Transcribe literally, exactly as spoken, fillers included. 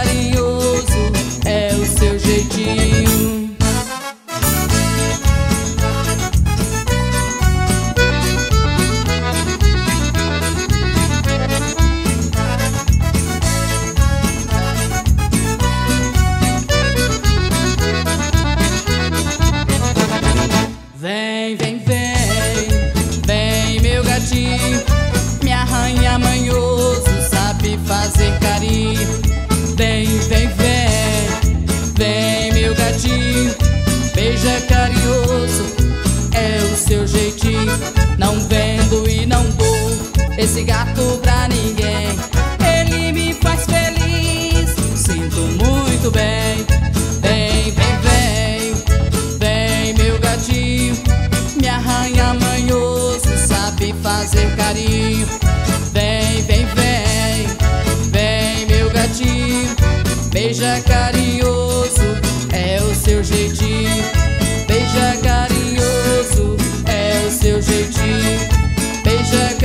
carinhoso, é o seu jeitinho. Vem, vem, vem, vem meu gatinho, me arranha manhoso, sabe fazer carinho. Vem, vem, vem, vem meu gatinho, beija carinhoso, é o seu jeitinho. Não vendo e não dou esse gato pra ninguém, ele me faz feliz, sinto muito bem. Vem, vem, vem, vem meu gatinho, me arranha manhoso, sabe fazer carinho. Vem, vem, vem, vem meu gatinho, beija carinhoso, é o seu jeitinho. Beija carinhoso, é o seu jeitinho. Beija